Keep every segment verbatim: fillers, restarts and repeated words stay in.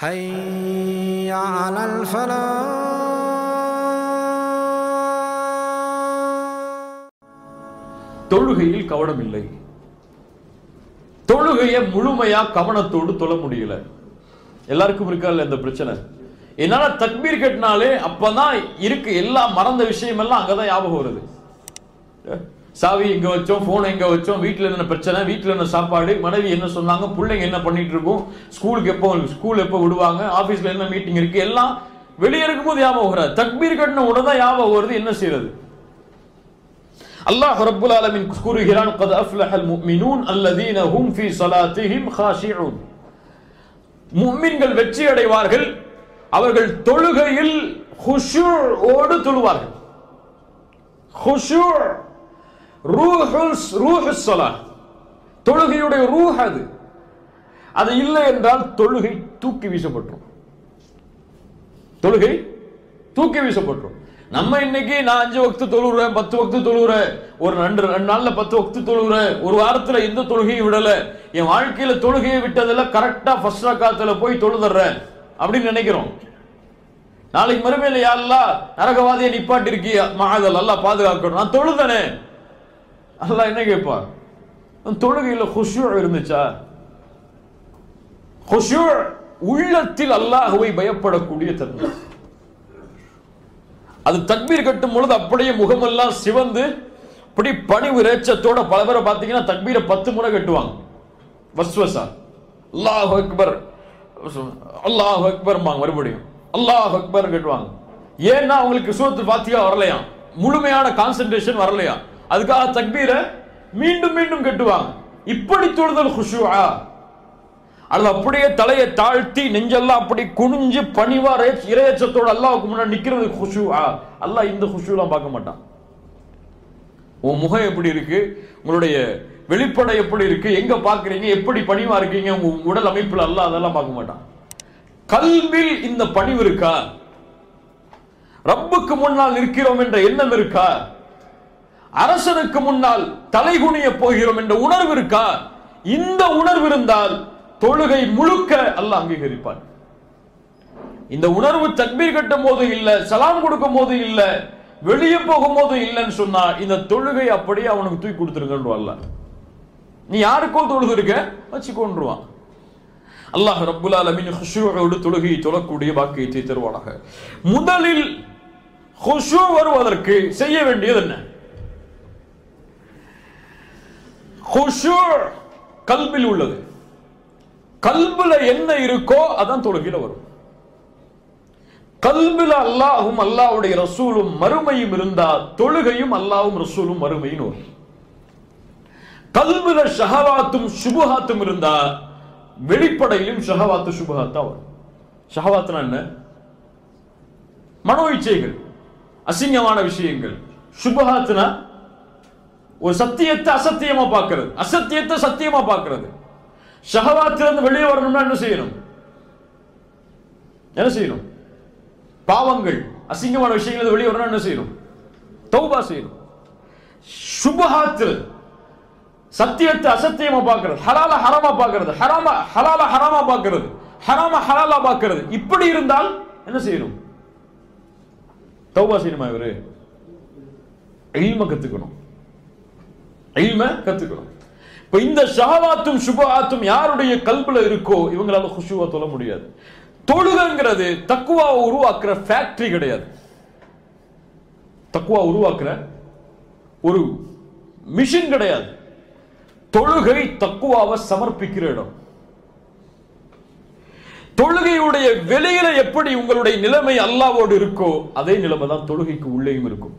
حي على الفلاح. தொழுகையில் கவனம் இல்லை. தொழுகையை முழுமையா கவனத்தோடு தொழ முடியல. எல்லாருக்கும் இருக்கா இந்த பிரச்சனை? என்னால தக்பீர் கட்டினாலே அப்பதான் இருக்கு எல்லா மறந்த விஷயம் எல்லாம் அங்கதான் ஞாபகம் வருது. சாவி எங்க வச்சோம், போன் எங்க வச்சோம், வீட்டுல என்ன பிரச்சனை, வீட்டுல என்ன சாப்பாடு, மனைவி என்ன சொன்னாங்க, பிள்ளைங்க என்ன பண்ணிட்டு இருக்கும், ஸ்கூலுக்கு எப்போ ஸ்கூல் எப்போ விடுவாங்க, ஆபீஸ்ல என்ன மீட்டிங் இருக்கு, எல்லாம் வெளியே இருக்கும் போது ஞாபகம் வராது. தக்பீர் கட்டின உடனே ஞாபகம் வருது. என்ன செய்யறது? அல்லாஹ் ரப்புல் ஆலமீன் கூறுகிறான், கத் அஃப்லஹல் முஃமினூன் அல்லதீன ஹும் ஃபீ ஸலாத்திஹிம் காஷிஊன். முஃமின்கள் வெற்றி அடைவார்கள், அவர்கள் தொழுகையில் குஷூஓடு தொழுவார்கள். குஷூ ரூஹுல் ரூஹுஸ் ஸலாத், தொழுகையுடைய ரூஹ் அது. அது இல்லை என்றால் தொழுகை தூக்கி வீசப்பட்டுரும். தொழுகை தூக்கி வீசப்பட்டுரும். நம்ம இன்னைக்கு நான் அஞ்சு வக்து தொழுகிறேன், பத்து வக்து தொழுகிறேன், ஒரு ரெண்டு ரெண்டு நாள்ல பத்து வக்து தொழுகிறேன், ஒரு வாரத்துல எந்த தொழுகையும் விடல, என் வாழ்க்கையில தொழுகையை விட்டதில்ல, கரெக்டா ஃபர்ஸ்ட் ரக்காத்துல போய் தொழுதுறேன் அப்படின்னு நினைக்கிறோம். நாளைக்கு மறுமையில யா அல்லாஹ் நரகவாதியை நிப்பாட்டி இருக்கிய மகாதல் அல்லாஹ் பாதுகாக்கணும், நான் தொழுதனே. அல்லாஹ் என்ன கேட்பார்? தொழுகையில குஷூ இருந்துச்சா? குஷூ உள்ளத்தில் அல்லாஹ்வை பயப்படக்கூடிய தன்மை. அது தக்பீர் கட்டும் பொழுது அப்படியே முகமெல்லாம் சிவந்து அப்படி பணிவு ரேச்சத்தோட பல பேரை பார்த்தீங்கன்னா தக்பீரை பத்து முறை கட்டுவாங்க. வஸ்வசா அல்லாஹ் அக்பர் அல்லாஹ் அக்பர் மறுபடியும் அல்லாஹ் அக்பர் கட்டுவாங்க. ஏன்னா அவங்களுக்கு சூரத்துல் ஃபாத்திஹா வரலையா, முழுமையான கான்சென்ட்ரேஷன் வரலையா, அதுக்காக தக்பீரை மீண்டும் மீண்டும் கட்டுவாங்க. இப்படி தொழுதல் குஷூஆ? அல்லது அப்படியே தலையை தாழ்த்தி நெஞ்செல்லாம் அப்படி குனிஞ்சு பணிவா இறையச்சத்தோட அல்லாஹ்வுக்கு முன்னாடி நிக்கிறது குஷூஆ? அல்லாஹ் இந்த குஷூலாம் பார்க்க மாட்டான். உன் முகம் எப்படி இருக்கு, உங்களுடைய வெளிப்படை எப்படி இருக்கு, எங்க பாக்குறீங்க, எப்படி பணிவா இருக்கீங்க, உங்க உடல் அமைப்புல அல்லாஹ் அதெல்லாம் பார்க்க மாட்டான். கல்வில் இந்த பணிவு இருக்கா? ரப்புக்கு முன்னால் நிற்கிறோம் என்ற எண்ணம் இருக்கா? அரசனுக்கு முன்னால் தலைகுனிய போகிறோம் என்ற உணர்வு இருக்கா? இந்த உணர்வு இருந்தால் தொழுகை முழுக்க அல்லாஹ் அங்கீகரிப்பான். இந்த உணர்வு தக்பீர் கட்டும் போது இல்ல, சலாம் கொடுக்கும் போது இல்ல, வெளியே போகும் போது இல்லைன்னு சொன்னா இந்த தொழுகை அப்படியே அவனுக்கு தூக்கி கொடுத்துருங்க. அல்லாஹ் நீ யாருக்கோ தொழுது இருக்க வச்சு கொண்டுருவான். அல்லாஹ் ரப்புல் ஆலமீன் குஷூஓடு தொழுகையை தொழக்கூடிய பாக்கியத்தை தருவானாக. முதலில் குஷூ வருவதற்கு செய்ய வேண்டியது என்ன? குஷூ கல்பில் உள்ளது. கல்புல என்ன இருக்கோ அதான் தொழுகையில வரும். கல்புல அல்லாஹும் அல்லாஹ்வுடைய ரசூலும் மறுமையும் இருந்தால் தொழுகையும் அல்லாஹ்வும் ரசூலும் மறுமையும் வரும். கல்புல ஷஹவாத்தும் சுபஹாத்தும் இருந்தா வெளிப்படையிலும் ஷஹவாத்து சுபஹாத்தா வரும். ஷஹவாத்னா என்ன? மனோ இச்சைகள், அசிங்கமான விஷயங்கள். சுபஹாத்னா ஒரு சத்தியத்தை அசத்தியமா பார்க்கிறது, அசத்தியத்தை சத்தியமா பார்க்கிறது. ஷஹவாத்திலிருந்து வெளியே வரணும்னா என்ன செய்யணும்? என்ன செய்யணும்? பாவங்கள், அசிங்கமான விஷயங்கள் வெளியே வரணும் என்ன செய்யணும்? தௌபா செய்யணும். சுபஹாத்தில் சத்தியத்தை அசத்தியமா பார்க்கிறது, ஹலால ஹராமா பார்க்கிறது, ஹராம ஹலால ஹராமா பார்க்கிறது, ஹராம ஹலாலா பார்க்கிறது. இப்படி இருந்தால் என்ன செய்யணும்? தௌபா செய்யணுமா? இவரு இல்ம கத்துக்கணும், இல்ம கத்துக்கணும். இப்ப இந்த ஷஹவாத்தும் சுபஹாத்தும் யாருடைய கல்புல இருக்கோ இவங்களால குஷூவா தொழ முடியாது. தொழுகைங்கிறது தக்வாவை உருவாக்குற ஃபேக்டரி கிடையாது. தக்வா உருவாக்குற ஒரு மிஷின் கிடையாது. தொழுகை தக்வாவை சமர்ப்பிக்கிற இடம். தொழுகையுடைய வெளியில எப்படி உங்களுடைய நிலைமை அல்லாஹ்வோடு இருக்கோ அதே நிலைமை தான் தொழுகைக்கு உள்ளேயும் இருக்கும்.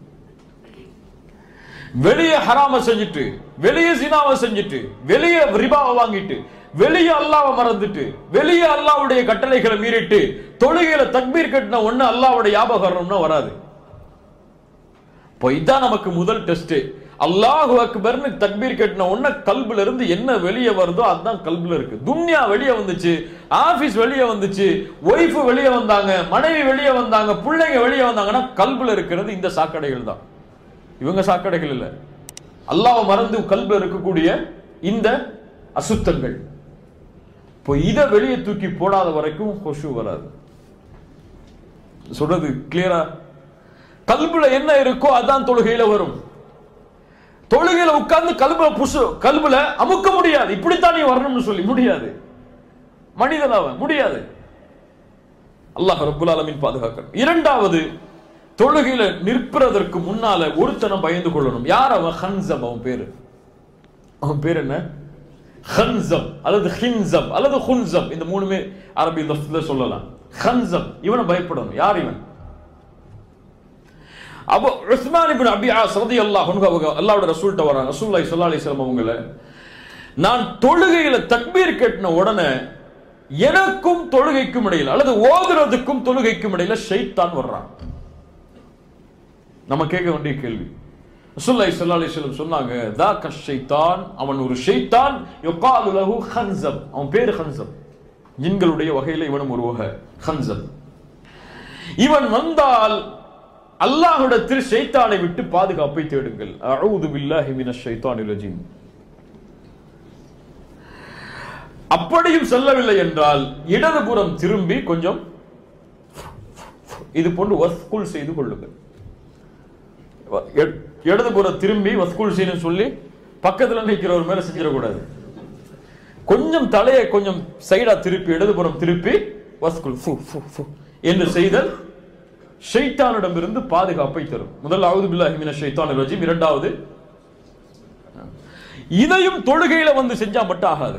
வெளியே ஹராம செஞ்சுட்டு, வெளியே ஜினாவை செஞ்சுட்டு, வெளியே ரிபாவை வாங்கிட்டு, வெளியே அல்லாஹ்வை மறந்துட்டு, வெளியே அல்லாஹ்வுடைய கட்டளைகளை மீறிட்டு தொழுகையில தக்பீர் கட்டின ஒண்ணு அல்லாஹ்வுடைய ஞாபகம்னா வராது. இப்போ இதான் நமக்கு முதல் டெஸ்ட். அல்லாஹு அக்பர்னு தக்பீர் கட்டின ஒண்ணு கல்புல இருந்து என்ன வெளியே வருதோ அதுதான் கல்புல இருக்கு. துன்யா வெளியே வந்துச்சு, ஆபீஸ் வெளியே வந்துச்சு, ஒய்ஃப் வெளியே வந்தாங்க, மனைவி வெளியே வந்தாங்க, பிள்ளைங்க வெளியே வந்தாங்கன்னா கல்புல இருக்கிறது இந்த சாக்கடைகள் தான். இவங்க சாக்கடைகள் இல்ல, அல்லாஹ்வை மறந்து கல்புல இருக்கக்கூடிய இந்த அசுத்தங்கள். இப்போ இதை வெளியே தூக்கி போடாத வரைக்கும் ஹுஷு வராது. சொல்றது கிளியரா? கல்புல என்ன இருக்கோ அதான் தொழுகையில வரும். தொழுகையில உட்கார்ந்து கல்புல புஷு கல்புல அமுக்க முடியாது. இப்படித்தான் நீ வரணும்னு சொல்லி முடியாது. மனிதனாவ முடியாது. அல்லாஹ் ரப்புல் ஆலமீன் பாதுகாக்கணும். இரண்டாவது, தொழுகையில நிற்பதற்கு முன்னால ஒருத்தனை பயந்து கொள்ளணும். யார் அவன்? ஹன்சம். அவன் பேரு அவன் பேர் என்ன? ஹன்சம் அல்லது ஹின்சம் அல்லது ஹுன்சம். இந்த மூணுமே அரபி லஃப்ல சொல்லலாம். ஹன்சம், இவனை பயப்படணும். யார் இவன்? Abu Usman ibn Abi As ரலியல்லாஹு அன்ஹு அவங்க அல்லாஹ்வுடைய ரசூல்ட்ட வராங்க. ரசூலுல்லாஹி ஸல்லல்லாஹு அலைஹி வஸல்லம் அவங்கள, நான் தொழுகையில தக்பீர் கட்டின உடனே எனக்கும் தொழுகைக்கும் இடையில அல்லது ஓதுறதுக்கும் தொழுகைக்கும் இடையில ஷைத்தான் வர்றான். நம்ம கேட்க வேண்டிய கேள்வி. ரசூலுல்லாஹி ஸல்லல்லாஹு அலைஹி வஸல்லம் சொன்னாங்க, தாக்க ஷைத்தான், அவன் ஒரு ஷைத்தான், யுகாலு லஹு ஹன்சம், அவன் பேரு ஹன்சம். ஜின்களுடைய வகையில இவனும் ஒரு வகை ஹன்சம். இவன் வந்தால் அல்லாஹ்விடத்தில் ஷைத்தானை விட்டு பாதுகாப்பை தேடுங்கள். அஊது பில்லாஹி மினஷ் ஷைத்தானிர் ரஜீம். அப்படியும் செல்லவில்லை என்றால் இடதுபுறம் திரும்பி கொஞ்சம் இது போன்று வஸ்குல் செய்து கொள்ளுங்கள். இடதுபுறம் திரும்பி வஸ்குல் செய்யணும் சொல்லி பக்கத்துல நிற்கிறவர் மேல செஞ்சிடக்கூடாது. கொஞ்சம் தலையை கொஞ்சம் சைடா திருப்பி இடதுபுறம் திருப்பி வஸ்குல் என்று செய்தல் ஷைத்தானிடமிருந்து பாதுகாப்பை தரும். முதல் அஊது பில்லாஹி மினஷ் ஷைத்தானிர் ரஜீம். இரண்டாவது, இதையும் தொழுகையில வந்து செஞ்சா மட்டும் ஆகாது.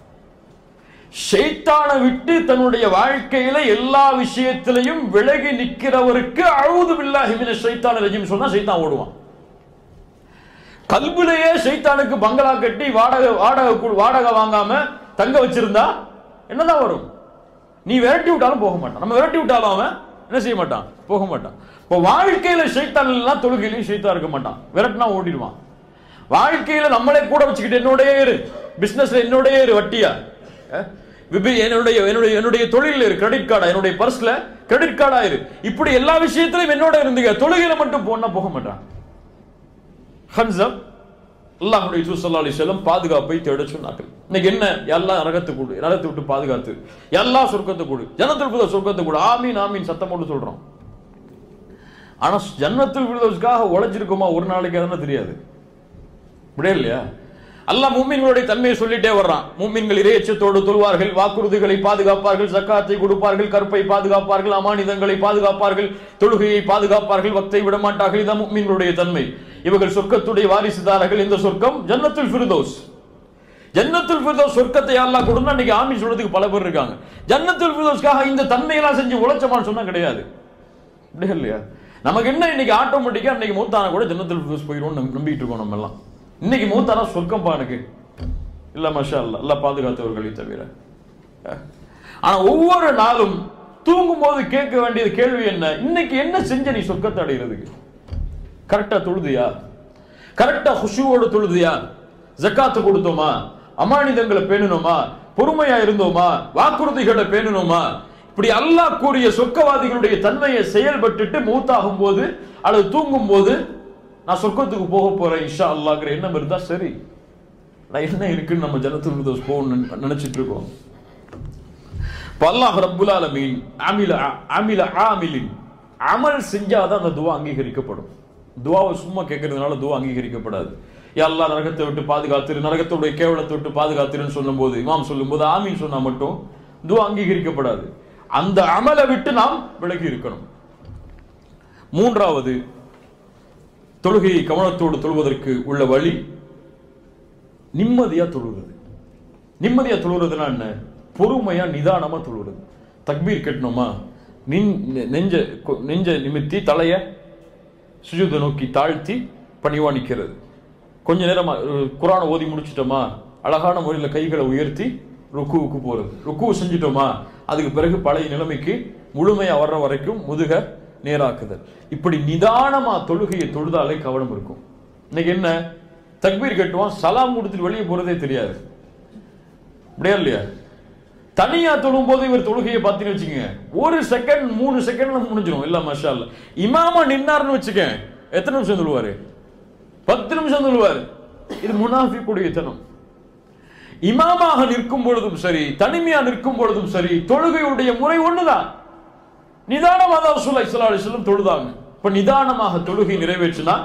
ஷைத்தானை விட்டு தன்னுடைய வாழ்க்கையில எல்லா விஷயத்திலையும் விலகி நிற்கிறவருக்கு அஊது பில்லாஹி மினஷ் ஷைத்தானிர் ரஜீம் சொன்னா ஷைத்தான் ஓடுவான். கல்புலையே ஷைத்தானுக்கு பங்களா கட்டி வாடகை வாடகை வாடகை வாங்காம தங்க வச்சிருந்தா என்னதான் வரும்? நீ விரட்டி விட்டாலும் போக மாட்டான். நம்ம விரட்டி விட்டாலும் அவன் என்ன செய்ய மாட்டான்? போக மாட்டான். இப்போ வாழ்க்கையில ஷைத்தான் எல்லாம் தொழுகையிலையும் ஷைத்தான் இருக்க மாட்டான். விரட்டினா ஓடிடுவான். வாழ்க்கையில நம்மளே கூட வச்சுக்கிட்டு என்னோடய இரு, பிசினஸ்ல என்னோடய இரு, வட்டியா என்னுடைய என்னுடைய என்னுடைய தொழில் இரு, கிரெடிட் கார்டா, என்னுடைய பர்ஸ்ல கிரெடிட் கார்டா இரு, இப்படி எல்லா விஷயத்திலும் என்னோட இருந்துங்க. தொழுகையில மட்டும் போனா போக மாட்டான். ஹன்சம் அல்லாஹ்வுடைய தூதர் ஸல்லல்லாஹு அலைஹி வஸல்லம் பாதுகாப்பை தேட சொன்னார்கள். இன்னைக்கு என்ன? எல்லாம் நரகத்தை கூடு, நரகத்தை விட்டு பாதுகாத்து, எல்லாம் சொர்க்கத்தை கூடு, ஜன்னத்துல் ஃபிர்தௌஸ் சொர்க்கத்தை கூடு, ஆமீன் ஆமீன் சத்தம் போட்டு சொல்றோம். ஆனா ஜன்னத்துல் ஃபிர்தௌஸ்க்காக உழைச்சிருக்குமா ஒரு நாளைக்கு அதெல்லாம் தெரியாது. இப்படியே இல்லையா? அல்லாஹ் முஃமின்களுடைய தன்மையை சொல்லிட்டே வர்றான். முஃமின்கள் இறையச்சத்தோடு தொழுவார்கள், வாக்குறுதிகளை பாதுகாப்பார்கள், ஜக்காத்தை கொடுப்பார்கள், கற்பை பாதுகாப்பார்கள், அமானிதங்களை பாதுகாப்பார்கள், தொழுகையை பாதுகாப்பார்கள், வக்தை விட மாட்டார்கள். இதான் முஃமின்களுடைய தன்மை. இவர்கள் சொர்க்கத்துடைய வாரிசுதாரர்கள். இந்த சொர்க்கம் ஜன்னத்துல் ஃபிர்தௌஸ். ஜன்னத்துல் ஃபிர்தௌஸ் சொர்க்கத்தை அல்லாஹ் கொடுத்தா இன்னைக்கு ஆமீன் சொல்றதுக்கு பல பேர் இருக்காங்க. ஜன்னத்துல் ஃபிர்தௌஸ்க்காக இந்த தன்மையெல்லாம் செஞ்சு உழைச்சமான்னு சொன்னா கிடையாது. அப்படியே இல்லையா? நமக்கு என்ன இன்னைக்கு ஆட்டோமேட்டிக்கா இன்னைக்கு மூத்தானா கூட ஜன்னத்துல் ஃபிர்தௌஸ் போயிடுவோம் நம்பிட்டு இருக்கோம் நம்ம எல்லாம். இன்னைக்கு மூத்தானா சொர்க்கம் பானுக்கு இல்ல, மாஷா அல்லாஹ், அல்லாஹ் பாதுகாத்தவர்களை தவிர. ஆனா ஒவ்வொரு நாளும் தூங்கும் போது கேட்க வேண்டியது கேள்வி என்ன? இன்னைக்கு என்ன செஞ்ச நீ சொர்க்கத்தை அடைகிறதுக்கு? கரெக்டா தொழுதியா? கரெக்டா ஹுஷூவோடு தொழுதியா? ஜக்காத்து கொடுத்தோமா? அமானிதங்களை பேணணுமா? பொறுமையா இருந்தோமா? வாக்குறுதிகளை பேணணுமா? இப்படி அல்லாஹ் கூறிய சொர்க்கவாதிகளுடைய தன்மையை செயல்பட்டுட்டு மூத்தாகும் போது அல்லது தூங்கும் போது நான் சொர்க்கத்துக்கு போக போறேன் இன்ஷா அல்லாஹ்ங்கிற எண்ணம் இருந்தா சரி. நான் என்ன இருக்குன்னு நம்ம ஜன்னத்துல் ஃபிர்தௌஸ் போகணும்னு நினைச்சிட்டு இருக்கோம். அல்லாஹ் ரப்புல் ஆலமீன் அமில அமில ஆமிலின் அமல் செஞ்சாதான் அந்த துவா அங்கீகரிக்கப்படும். துவாவை சும்மா கேட்கறதுனால துவா அங்கீகரிக்கப்படாது. யா அல்லாஹ் நரகத்தை விட்டு பாதுகாத்திரு, நரகத்துடைய கேவலத்தை விட்டு பாதுகாத்திருன்னு சொல்லும் போது, இமாம் சொல்லும் போது ஆமீன் சொன்னா மட்டும் துவா அங்கீகரிக்கப்படாது. அந்த அமலை விட்டு நாம் விலகி இருக்கணும். மூன்றாவது, தொழுகையை கவனத்தோடு தொழுவதற்கு உள்ள வழி நிம்மதியா தொழுவது. நிம்மதியா தொழுவதுனா என்ன? பொறுமையா நிதானமா தொழுவது. தக்பீர் கட்டணுமா? நெஞ்ச நெஞ்ச நிமித்தி தலைய சுஜூத நோக்கி தாழ்த்தி பணிவா நிற்கிறது. கொஞ்ச நேரமா குர்ஆனை ஓதி முடிச்சிட்டோமா, அழகான முறையில் கைகளை உயர்த்தி ருக்குவுக்கு போறது. ருக்கு செஞ்சிட்டோமா, அதுக்கு பிறகு பழைய நிலைமைக்கு முழுமையா வர்ற வரைக்கும் முதுக நேராக்குதல். இப்படி நிதானமா தொழுகையை தொழுதாலே கவனம் இருக்கும். இன்னைக்கு என்ன? தக்பீர் கட்டுவான், சலாம் கொடுத்துட்டு வெளியே போறதே தெரியாது. அப்படியா இல்லையா? தனியா தொழும் போது இவர் தொழுகையை பார்த்தீங்கன்னு வச்சுக்கோங்க, ஒரு செகண்ட் மூணு செகண்ட்ல முடிஞ்சிடும். இல்ல மாஷா அல்லாஹ். இமாமா நின்னாருன்னு வச்சுக்க, எத்தனை நிமிஷம் தொழுவாரு? பத்து நிமிஷம் தொழுவாரு. இது முனாஃபிக்குடைய தனம். இமாமாக நிற்கும் பொழுதும் சரி, தனிமையா நிற்கும் பொழுதும் சரி, தொழுகையுடைய முறை ஒண்ணுதான். நிதானமாக தான் ரசூலுல்லாஹி ஸல்லல்லாஹு அலைஹி வஸல்லம் தொழுதாங்க. இப்ப நிதானமாக தொழுகை நிறைவேற்றினா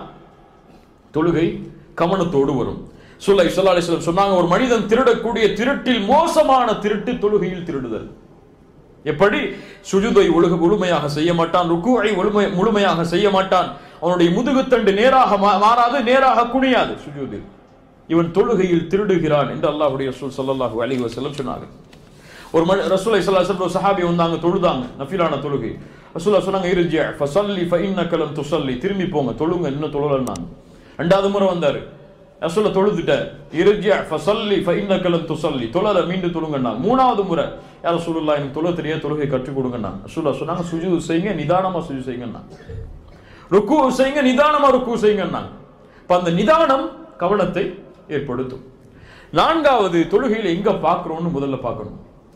தொழுகை கவனத்தோடு வரும். ரசூலுல்லாஹி ஸல்லல்லாஹு அலைஹி வஸல்லம் சொன்னாங்க, ஒரு மனிதன் திருடக்கூடிய திருட்டில் மோசமான திருட்டு தொழுகையில் திருடுதல். எப்படி? சுஜூதை ஒழுகு முழுமையாக செய்ய மாட்டான், ருக்குஐ முழுமையாக செய்ய மாட்டான், அவனுடைய முதுகுத்தண்டு நேராக மாறாது, நேராக குனியாது சுஜூதில். இவன் தொழுகையில் திருடுகிறான் என்று அல்லாஹ்வுடைய ரசூல் ஸல்லல்லாஹு அலைஹி வஸல்லம் சொன்னாங்க. ஒரு ரசூலுல்லாஹி ஸல்லல்லாஹு அலைஹி வஸல்லம் சஹாபி வந்தாங்க, தொழுதாங்க, நஃபிலான தொழுகை. ரசூலுல்லாஹ் சொன்னாங்க, இர்ஜி ஃபஸல்லி ஃபஇன்னக லம் துஸல்லி, திரும்பி போங்க, தொழுங்க, இன்னும் தொழலன்னாங்க. ரெண்டாவது முறை வந்தாரு, ரசூலுல்லாஹ் தொழுதுட்ட, இர்ஜி ஃபஸல்லி ஃபஇன்னக லம் துஸல்லி, தொழல, மீண்டும் தொழுங்கன்னாங்க. மூணாவது முறை, யா ரசூலுல்லாஹ் எனக்கு தொழ தெரியாது, தொழுகை கற்றுக் கொடுங்கன்னாங்க. ரசூலுல்லாஹ் சொன்னாங்க, சுஜூத் செய்யுங்க, நிதானமா சுஜூத் செய்யுங்கன்னாங்க. ருக்கு செய்யுங்க, நிதானமா ருக்கு செய்யுங்கன்னாங்க. அப்ப அந்த நிதானம் கவனத்தை ஏற்படுத்தும். நான்காவது, தொழுகையில் எங்க பார்க்கிறோம்னு முதல்ல பார்க்கணும்.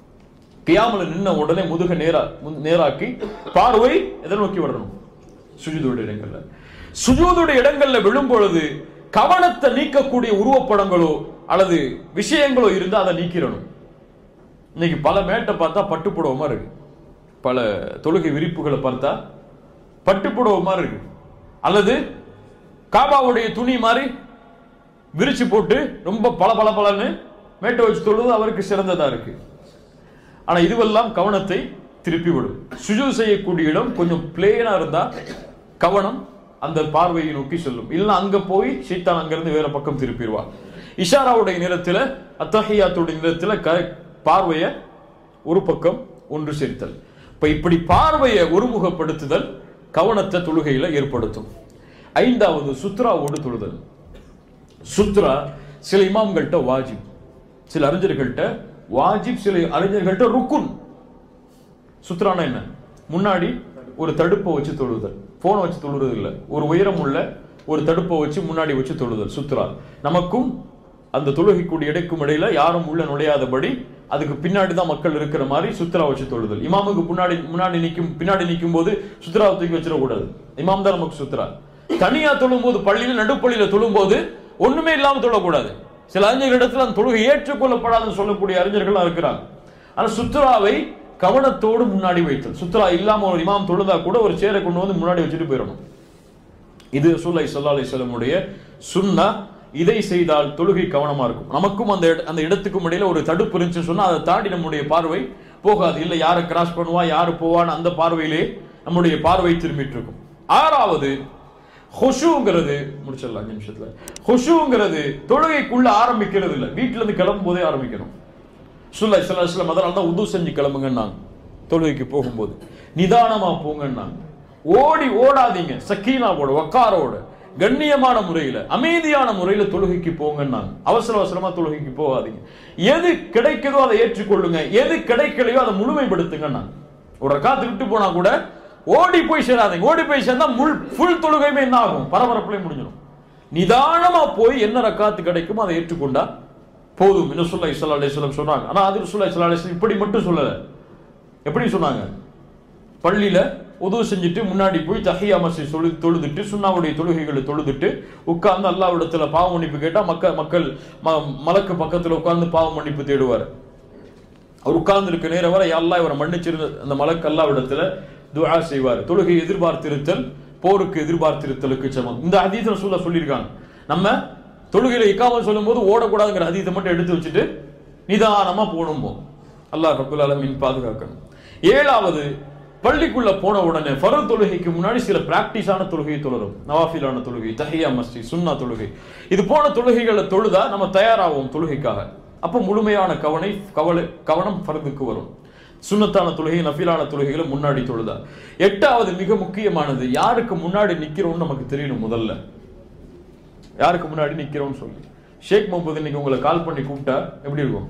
கியாமல நின்ன உடனே முதுக நேரா நேராக்கி பார்வை எதை நோக்கி வரணும்? சுஜூதுடைய இடங்கள்ல. சுஜூதுடைய இடங்கள்ல விழும் பொழுது கவனத்தை நீக்கக்கூடிய உருவப்படங்களோ அல்லது விஷயங்களோ இருந்தா அதை நீக்கிறணும். இன்னைக்கு பல மேட்டை பார்த்தா பட்டுப்புடவை மாதிரி இருக்கு, பல தொழுகை விரிப்புகளை பார்த்தா பட்டுப்புடவை மாதிரி இருக்கு, அல்லது காபாவுடைய துணி மாதிரி விரிச்சு போட்டு ரொம்ப பல பல பலன்னு மேட்டை வச்சு தொழுது அவருக்கு சிறந்ததா இருக்கு. ஆனா இதுவெல்லாம் கவனத்தை திருப்பி விடும். சுஜூத் செய்யக்கூடிய இடம் கொஞ்சம் பிளேனா இருந்தா கவனம் அந்த பார்வையை நோக்கி செல்லும். இல்ல அங்க போய் ஷைத்தான் அங்கிருந்து வேற பக்கம் திருப்பிடுவா. இஷாராவுடைய நேரத்துல, அத்தஹியாத்துடைய நேரத்துல பார்வையை ஒரு பக்கம் ஒன்று சேர்த்தல். இப்ப இப்படி பார்வையை ஒருமுகப்படுத்துதல் கவனத்தை தொழுகையில ஏற்படுத்தும். ஐந்தாவது, சுத்ராவோடு தொழுதல். சுத்ரா சில இமாம்கள்ட்ட வாஜிப், சில அறிஞர்கள்ட்ட வாஜிப், சில அறிஞர்கள்ட்ட ருக்குன். சுத்ரானா என்ன? முன்னாடி ஒரு தடுப்பை வச்சு தொழுதல், போனை வச்சு தொழுறது இல்ல, ஒரு உயரம் உள்ள ஒரு தடுப்பை வச்சு முன்னாடி வச்சு தொழுதல் சுத்ரா. நமக்கும் அந்த தொழுகைக்கூடிய இடைக்கும் இடையில யாரும் உள்ள நுழையாதபடி அதுக்கு பின்னாடி தான் மக்கள் இருக்கிற மாதிரி சுத்ரா வச்சு தொழுதல். இமாமுக்கு முன்னாடி முன்னாடி நிற்கும் பின்னாடி நிற்கும் போது சுத்ராவை தூக்கி வச்சிடக்கூடாது, இமாம் தான் நமக்கு சுத்ரா. தனியா தொழும் போது, பள்ளியில நடுப்பள்ளியில தொழும் போது ஒண்ணுமே இல்லாம தொழக்கூடாது. சில அறிஞர்களிடத்துல அந்த தொழுகை ஏற்றுக்கொள்ளப்படாதுன்னு சொல்லக்கூடிய அறிஞர்கள் இருக்கிறாங்க. ஆனா சுத்ராவை கவனத்தோடு முன்னாடி வைத்தல். சுத்ரா இல்லாம ஒரு இமாம் தொழுதா கூட ஒரு சேரை கொண்டு வந்து முன்னாடி வச்சுட்டு போயிடணும். இது ரசூலுல்லாஹி ஸல்லல்லாஹு அலைஹி வஸல்லம் உடைய சுன்னா. இதை செய்தால் தொழுகை கவனமா இருக்கும். நமக்கும் அந்த அந்த இடத்துக்கும் இடையில ஒரு தடுப்பு இருந்துச்சு சொன்னா அதை தாண்டி நம்முடைய பார்வை போகாது. இல்ல யாரை கிராஸ் பண்ணுவா, யாரு போவான்னு அந்த பார்வையிலே நம்முடைய பார்வை திரும்பிட்டு இருக்கும். ஆறாவது, ஹுஷூங்கிறது, முடிச்சிடலாம் அஞ்சு நிமிஷத்துல. ஹுஷூங்கிறது தொழுகைக்குள்ள ஆரம்பிக்கிறது இல்ல, வீட்டுல இருந்து கிளம்பும் போதே ஆரம்பிக்கணும். ரசூலுல்லாஹி ஸல்லல்லாஹு அலைஹி வஸல்லம் அதனால தான் உது செஞ்சு கிளம்புங்கன்னாங்க. தொழுகைக்கு போகும்போது நிதானமா போங்கன்னாங்க. ஓடி ஓடாதீங்க, சக்கீனாவோட வக்காரோட கண்ணியமான முறையில அமைதியான முறையில தொழுகைக்கு போங்கன்னாங்க. அவசர அவசரமா தொழுகைக்கு போகாதீங்க. எது கிடைக்குதோ அதை ஏற்றுக்கொள்ளுங்க, எது கிடைக்கலையோ அதை முழுமைப்படுத்துங்கன்னாங்க. ஒரு ரக்காத்து விட்டு போனா கூட ஓடி போய் சேராதீங்க. ஓடி போய் சேர்ந்தா முள் ஃபுல் தொழுகையுமே என்ன ஆகும்? பரபரப்புல முடிஞ்சிடும். நிதானமா போய் என்ன ரக்காத்து கிடைக்குமோ அதை ஏற்றுக்கொண்டா போதும். ரசூலுல்லாஹி ஸல்லல்லாஹு அலைஹி வஸல்லம் சொன்னாங்க. ஆனா அது ரசூலுல்லாஹி ஸல்லல்லாஹு அலைஹி வஸல்லம் இப்படி மட்டும் சொல்லல. எப்படி சொன்னாங்க? பள்ளியில உது செஞ்சுட்டு முன்னாடி போய் தஹியா மஸ்ஜித் தொழு தொழுதுட்டு சுன்னாவுடைய தொழுகைகளை தொழுதுட்டு உட்கார்ந்து அல்லாஹ்விடத்துல பாவ மன்னிப்பு கேட்டா மக்கள் மக்கள் மலக்கு பக்கத்துல உட்கார்ந்து பாவ மன்னிப்பு தேடுவார். அவர் உட்கார்ந்து இருக்க நேரம் வரை அல்லாஹ் இவரை மன்னிச்சிருந்த அந்த மலக்கு அல்லாஹ்விடத்துல துஆ செய்வார். தொழுகை எதிர்பார்த்திருத்தல் போருக்கு எதிர்பார்த்திருத்தலுக்கு சமம். இந்த ஹதீஸ் ரசூலுல்லாஹ் சொல்லியிருக்காங்க. நம்ம தொழுகையில இக்காமத் சொல்லும் போது ஓடக்கூடாதுங்கிற ஹதீஸை மட்டும் எடுத்து வச்சுட்டு நிதானமா போகணும். அல்லாஹ் ரப்பல் ஆலமீன் பாதுகாக்கணும். ஏழாவது, பள்ளிக்குள்ள போன உடனே ஃபர்த் தொழுகைக்கு முன்னாடி சில பிராக்டிஸான தொழுகை தொழுறோம். நவாஃபிலான தொழுகை, தஹியா மஸ்ஜித், சுன்னா தொழுகை, இது போன தொழுகைகளை தொழுதா நம்ம தயாராகும் தொழுகைக்காக. அப்ப முழுமையான கவனை கவலை கவனம் ஃபர்துக்கு வரும். சுன்னத்தான தொழுகை, நஃபிலான தொழுகைகளை முன்னாடி தொழுதா. எட்டாவது, மிக முக்கியமானது, யாருக்கு முன்னாடி நிக்கிறோம்னு நமக்கு தெரியணும். முதல்ல யாருக்கு முன்னாடி நிக்கிறோம்னு சொல்லி ஷேக் முகமது இன்னைக்கு உங்களை கால் பண்ணி கூப்பிட்டா எப்படி இருக்கும்?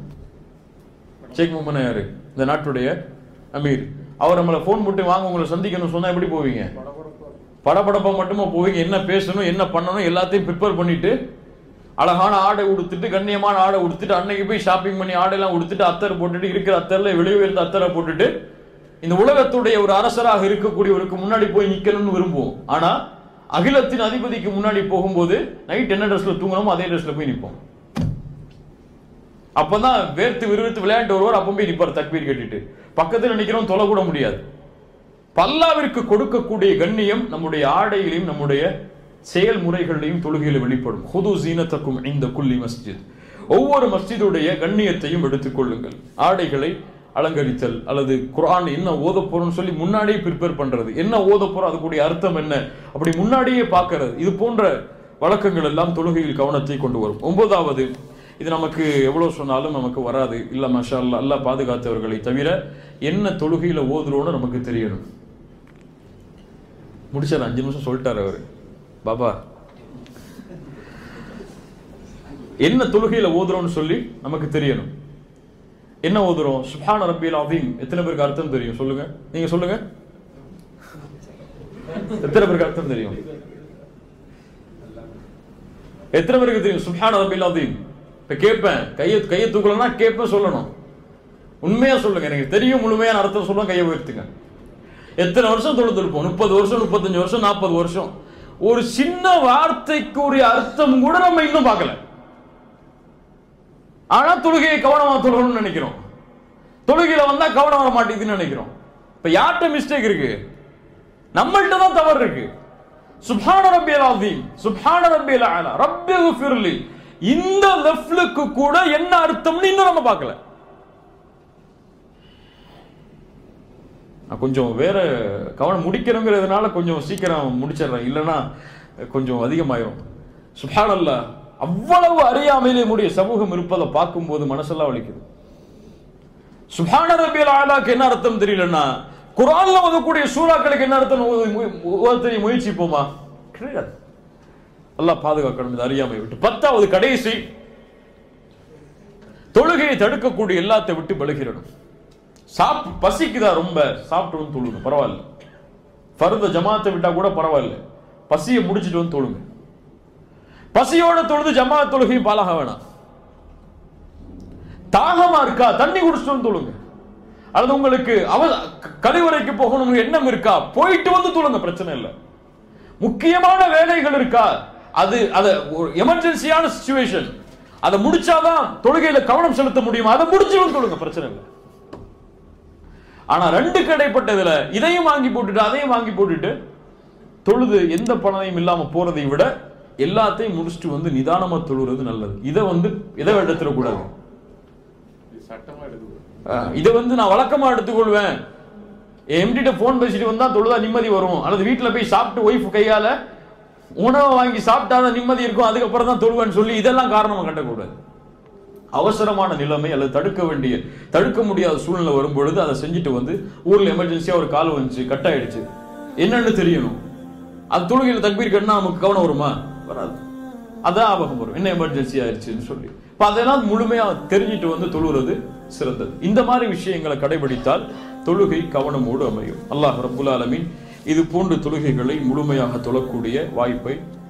ஷேக் முகமது யாரு? இந்த நாட்டுடைய அமீர். அவர் நம்மளை போன் போட்டு வாங்க உங்களை சந்திக்கணும் சொன்னா எப்படி போவீங்க? படபடப்பா மட்டுமா போவீங்க? என்ன பேசணும், என்ன பண்ணணும் எல்லாத்தையும் ப்ரிப்பேர் பண்ணிட்டு அழகான ஆடை உடுத்துட்டு கண்ணியமான ஆடை உடுத்துட்டு அன்னைக்கு போய் ஷாப்பிங் பண்ணி ஆடையெல்லாம் உடுத்துட்டு அத்தர் போட்டுட்டு இருக்கிற அத்தர்ல வெளியே இருந்த அத்தரை போட்டுட்டு இந்த உலகத்துடைய ஒரு அரசராக இருக்கக்கூடியவருக்கு முன்னாடி போய் நிக்கணும்னு விரும்புவோம். ஆனா அகிலத்தின் அதிபதிக்கு முன்னாடி போகும்போது நைட் என்ன ட்ரெஸ்ல தூங்கணுமோ அதே ட்ரெஸ்ல போய் நிற்போம். அப்பதான் வேர்த்து விறுவிறுத்து விளையாண்டு வருவார். அப்ப போய் நிப்பார் தக்பீர் கேட்டுட்டு. பக்கத்தில் நினைக்கிறோம் தொலை கூட முடியாது. அல்லாஹ்விற்கு கொடுக்கக்கூடிய கண்ணியம் நம்முடைய ஆடையிலையும் நம்முடைய செயல்முறைகளிலையும் தொழுகையில வெளிப்படும். ஹுது ஸீனத்தக்கும் இன்த குல்லி மஸ்ஜித். ஒவ்வொரு மஸ்ஜிதுடைய கண்ணியத்தையும் எடுத்துக் கொள்ளுங்கள். ஆடைகளை அலங்கரித்தல் அல்லது குர்ஆன் என்ன ஓத போறோம்னு சொல்லி முன்னாடியே ப்ரிப்பேர் பண்றது, என்ன ஓத போறோம் அதுக்குடைய அர்த்தம் என்ன அப்படி முன்னாடியே பார்க்கிறது, இது போன்ற வழக்கங்கள் எல்லாம் தொழுகையில் கவனத்தை கொண்டு வரும். ஒன்பதாவது, இது நமக்கு எவ்வளவு சொன்னாலும் நமக்கு வராது, இல்ல மாஷா அல்லாஹ் அல்லாஹ் பாதுகாத்தவர்களை தவிர என்ன தொழுகையில ஓதுறோன்னு நமக்கு தெரியணும். முடிச்சார், அஞ்சு நிமிஷம் சொல்லிட்டாரு அவரு. பாபா என்ன தொழுகையில ஓதுறோம்னு சொல்லி நமக்கு தெரியணும். என்ன ஓதுறோம்? சுப்ஹான ரப்பியல் அஸீம். எத்தனை பேருக்கு அர்த்தம் தெரியும் சொல்லுங்க, நீங்க சொல்லுங்க. எத்தனை பேருக்கு அர்த்தம் தெரியும்? எத்தனை பேருக்கு தெரியும் சுப்ஹான ரப்பியல் அஸீம்? இப்ப கேட்பேன், கையை கையை தூக்கலன்னா கேட்பேன், சொல்லணும். உண்மையா சொல்லுங்க, எனக்கு தெரியும் முழுமையான அர்த்தம் சொல்லுங்க, கையை உயர்த்துங்க. எத்தனை வருஷம் தொழுதுருப்போம்? முப்பது வருஷம், முப்பத்தஞ்சு வருஷம், நாற்பது வருஷம். ஒரு சின்ன வார்த்தைக்குரிய அர்த்தம் கூட நம்ம இன்னும் பார்க்கல. ஆனா தொழுகையை கவனமா தொழுகணும்னு நினைக்கிறோம். தொழுகையில வந்தா கவனம் வர மாட்டேங்குதுன்னு நினைக்கிறோம். இப்ப யார்கிட்ட மிஸ்டேக் இருக்கு? நம்மள்ட்ட தான் தவறு இருக்கு. சுப்ஹான ரப்பியல் அஸீம், சுப்ஹான ரப்பியல் அலா, ரப்பிக்ஃபிர்லி, இந்த லஃப்லுக்கு கூட என்ன அர்த்தம்னு இன்னும் நம்ம பார்க்கல. கொஞ்சம் வேற கவனம் முடிக்கணுங்கிறதுனால கொஞ்சம் சீக்கிரம் முடிச்சிடறேன், இல்லைன்னா கொஞ்சம் அதிகமாயிரும். சுப்ஹானல்லாஹ், அவ்வளவு அறியாமையிலே முடிய சமூகம் இருப்பதை பார்க்கும்போது மனசெல்லாம் வலிக்குது. சுப்ஹான ரப்பியல் அலாக்கு என்ன அர்த்தம் தெரியலன்னா குர்ஆன்ல ஓதக்கூடிய சூறாக்களுக்கு என்ன அர்த்தம் ஓத முயற்சிப்போமா? கிடையாது. அல்லாஹ் பாதுகாக்கணும் இந்த அறியாமை விட்டு. பத்தாவது கடைசி, தொழுகையை தடுக்கக்கூடிய எல்லாத்தை விட்டு விலகிடணும். சாப் பசிக்குதா ரொம்ப, சாப்பிட்டு வந்து தொழுங்க, பரவாயில்ல. ஃபர்த ஜமாத்தை விட்டா கூட பரவாயில்ல, பசியை முடிச்சுட்டு வந்து தொழுங்க. பசியோட தொழுது ஜமாத் தொழுகையும் பாலாக வேணாம். தாகமா இருக்கா, தண்ணி குடிச்சிட்டு வந்து தொழுங்க. அல்லது உங்களுக்கு அவ கழிவறைக்கு போகணும் எண்ணம் இருக்கா, போயிட்டு வந்து தொழுங்க, பிரச்சனை இல்லை. முக்கியமான வேலைகள் இருக்கா, அது அது ஒரு எமர்ஜென்சியான சிச்சுவேஷன், அதை முடிச்சாதான் தொழுகையில கவனம் செலுத்த முடியும், அதை முடிச்சு வந்து தொழுங்க, பிரச்சனை இல்லை. ஆனா ரெண்டு கடைப்பட்டதுல இதையும் வாங்கி போட்டுட்டு அதையும் வாங்கி போட்டுட்டு தொழுது எந்த பணத்தையும் இல்லாம போறதை விட எல்லாத்தையும் முடிச்சுட்டு வந்து நிதானமா தொழுறது நல்லது. இதை வந்து இதை எடுத்துடக்கூடாது. இதை வந்து நான் வழக்கமா எடுத்துக்கொள்வேன். எம்டிட்ட போன் பேசிட்டு வந்தா தொழுதா நிம்மதி வரும், அல்லது வீட்டுல போய் சாப்பிட்டு ஒய்ஃப் கையால உணவை வாங்கி சாப்பிட்டாதான் நிம்மதி இருக்கும், அதுக்கப்புறம் தான் தொழுவேன்னு சொல்லி இதெல்லாம் காரணமா கட்டக்கூடாது. அவசரமான நிலைமை அல்லது தடுக்க வேண்டிய தடுக்க முடியாத சூழ்நிலை வரும்பொழுது அதை செஞ்சுட்டு வந்து ஊர்ல எமர்ஜென்சியா ஒரு கால் வந்துச்சு, கட் ஆயிடுச்சு, என்னன்னு தெரியணும். அது தொழுகையில தக்பீர் கட்டினா நமக்கு கவனம் வருமா? வராது. அதான் ஆபகம் வரும், என்ன எமர்ஜென்சி ஆயிடுச்சுன்னு சொல்லி. இப்ப அதெல்லாம் முழுமையா தெரிஞ்சிட்டு வந்து தொழுகிறது சிறந்தது. இந்த மாதிரி விஷயங்களை கடைபிடித்தால் தொழுகை கவனமோடு அமையும். அல்லாஹ் ரப்புல் ஆலமீன் இது போன்ற தொழுகைகளை முழுமையாக தொழக்கூடிய வாய்ப்பை